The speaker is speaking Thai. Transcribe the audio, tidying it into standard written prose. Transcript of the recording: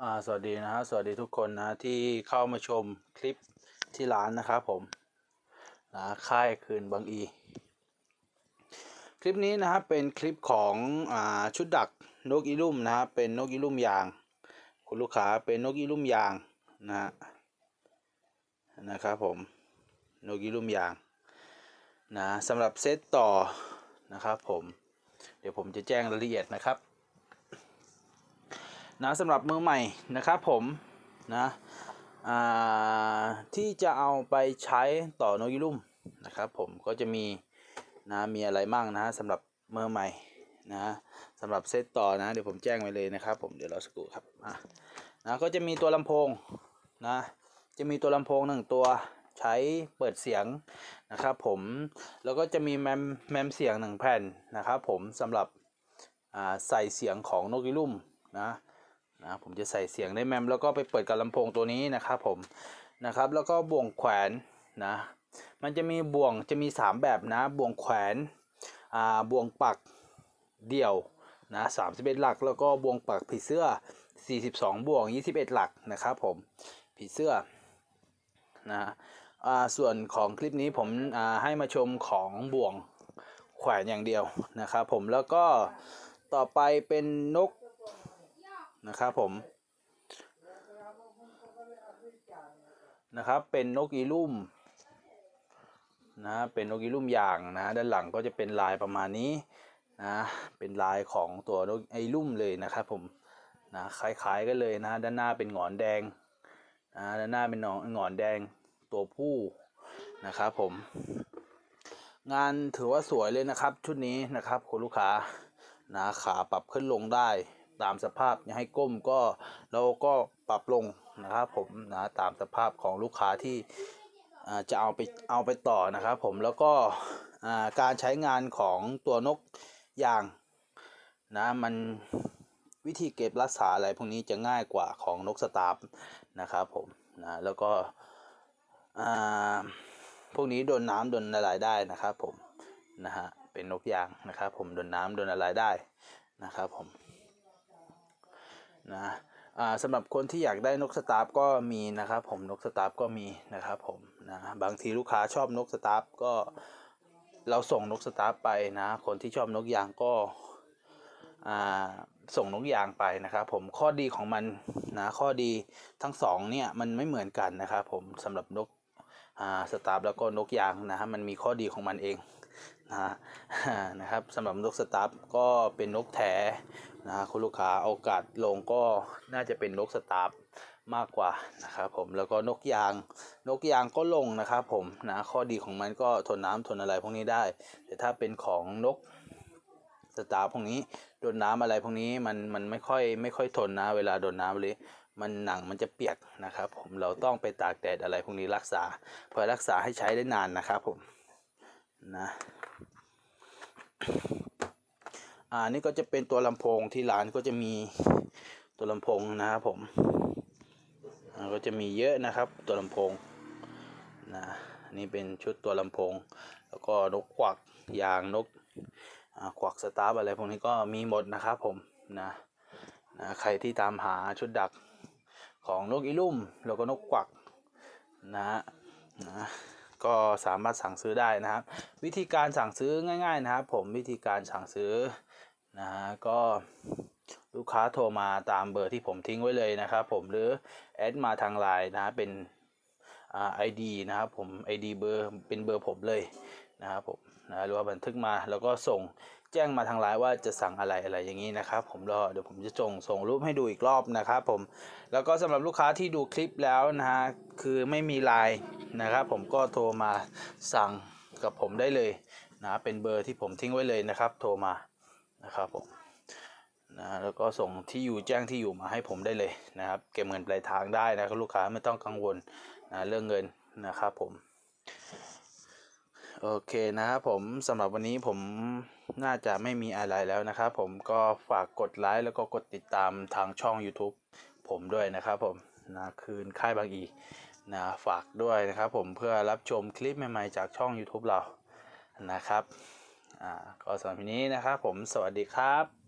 สวัสดีนะฮะสวัสดีทุกคนนะที่เข้ามาชมคลิปที่ร้านนะครับผมนะค่ายคืนบางอีคลิปนี้นะครับเป็นคลิปของชุดดักนกอีลุ่มนะครับเป็นนกอีลุ่มยางคุณลูกค้าเป็นนกอีลุ่มยางนะครับผมนกอีลุ่มยางนะสำหรับเซตต่อนะครับผมเดี๋ยวผมจะแจ้งรายละเอียดนะครับนะสำหรับมือใหม่นะครับผมนะที่จะเอาไปใช้ต่อนกอีลุ่มนะครับผมก็จะมีมีอะไรบ้างนะสำหรับมือใหม่นะสำหรับเซตต่อนะเดี๋ยวผมแจ้งไว้เลยนะครับผมเดี๋ยวรอสักครู่ครับก็จะมีตัวลำโพงนะจะมีตัวลำโพง1ตัวใช้เปิดเสียงนะครับผมแล้วก็จะมีแมมเสียง1แผ่นนะครับผมสำหรับใส่เสียงของนกอีลุ่มนะผมจะใส่เสียงในแมมแล้วก็ไปเปิดกับลำโพงตัวนี้นะครับผมนะครับแล้วก็บ่วงแขวนนะมันจะมีบ่วงจะมี3แบบนะบ่วงแขวนบ่วงปักเดี่ยวนะ31หลักแล้วก็บ่วงปักผีเสื้อ42บ่วง21หลักนะครับผมผีเสื้อนะส่วนของคลิปนี้ผมให้มาชมของบ่วงแขวนอย่างเดียวนะครับผมแล้วก็ต่อไปเป็นนกนะครับผมนะครับเป็นนกอีลุ่มนะเป็นนกอีลุ่มยางนะด้านหลังก็จะเป็นลายประมาณนี้นะเป็นลายของตัวนกอีลุ่มเลยนะครับผมนะคล้ายๆกันเลยนะด้านหน้าเป็นหงอนแดงด้านหน้าเป็นหงอนแดงตัวผู้นะครับผมงานถือว่าสวยเลยนะครับชุดนี้นะครับคุณลูกค้านะขาปรับขึ้นลงได้ตามสภาพอย่าให้ก้มก็เราก็ปรับลงนะครับผมนะตามสภาพของลูกค้าที่จะเอาไปต่อนะครับผมแล้วก็การใช้งานของตัวนกยางนะมันวิธีเก็บรักษาอะไรพวกนี้จะง่ายกว่าของนกสตาร์ฟนะครับผมนะแล้วก็พวกนี้โดนน้ำโดนอะไรได้นะครับผมนะฮะเป็นนกยางนะครับผมโดนน้ำโดนอะไรได้นะครับผมนะสำหรับคนที่อยากได้นกสตาร์ฟก็มีนะครับผมนกสตาร์ฟก็มีนะครับผมนะบางทีลูกค้าชอบนกสตาร์ฟก็เราส่งนกสตาร์ฟไปนะคนที่ชอบนกยางก็ส่งนกยางไปนะครับผมข้อดีของมันนะข้อดีทั้งสองเนี่ยมันไม่เหมือนกันนะครับผมสำหรับนกสตาร์ฟแล้วก็นกยางนะฮะมันมีข้อดีของมันเองนะครับสำหรับนกสตาร์ฟก็เป็นนกแท้นะคุณลูกค้าโอกาสลงก็น่าจะเป็นนกสตาร์ฟมากกว่านะครับผมแล้วก็นกยางก็ลงนะครับผมนะข้อดีของมันก็ทนน้ำทนอะไรพวกนี้ได้แต่ถ้าเป็นของนกสตาร์ฟพวกนี้โดนน้ำอะไรพวกนี้มันไม่ค่อยทนนะเวลาโดนน้ำเลยมันหนังมันจะเปียกนะครับผมเราต้องไปตากแดดอะไรพวกนี้รักษาเพื่อรักษาให้ใช้ได้นานนะครับผมนะนี่ก็จะเป็นตัวลำโพงที่ร้านก็จะมีตัวลำโพงนะครับผมก็จะมีเยอะนะครับตัวลำโพงนะนี่เป็นชุดตัวลำโพงแล้วก็นกควักยางนกควักสตาร์ฟอะไรพวกนี้ก็มีหมดนะครับผมนะใครที่ตามหาชุดดักของนกอีลุ่มแล้วก็นกควักนะก็สามารถสั่งซื้อได้นะครับวิธีการสั่งซื้อง่ายๆนะครับผมวิธีการสั่งซื้อก็ลูกค้าโทรมาตามเบอร์ที่ผมทิ้งไว้เลยนะครับผมหรือแอดมาทางไลน์นะเป็นID นะครับผม ID เบอร์เป็นเบอร์ผมเลยนะครับผมหรือว่าบันทึกมาแล้วก็ส่งแจ้งมาทางไลน์ว่าจะสั่งอะไรอย่างนี้นะครับผมเดี๋ยวผมจะส่งรูปให้ดูอีกรอบนะครับผมแล้วก็สำหรับลูกค้าที่ดูคลิปแล้วนะฮะคือไม่มีไลน์นะครับผมก็โทรมาสั่งกับผมได้เลยนะเป็นเบอร์ที่ผมทิ้งไว้เลยนะครับโทรมานะครับผมแล้วก็ส่งที่อยู่แจ้งที่อยู่มาให้ผมได้เลยนะครับเก็บเงินปลายทางได้นะครับลูกค้าไม่ต้องกังวลเรื่องเงินนะครับผมโอเคนะครับผมสำหรับวันนี้ผมน่าจะไม่มีอะไรแล้วนะครับผมก็ฝากกดไลค์แล้วก็กดติดตามทางช่อง YouTube ผมด้วยนะครับผมคืนค่ายบางอีฝากด้วยนะครับผมเพื่อรับชมคลิปใหม่ๆจากช่อง YouTube เรานะครับก็สำหรับวันนี้นะครับผมสวัสดีครับ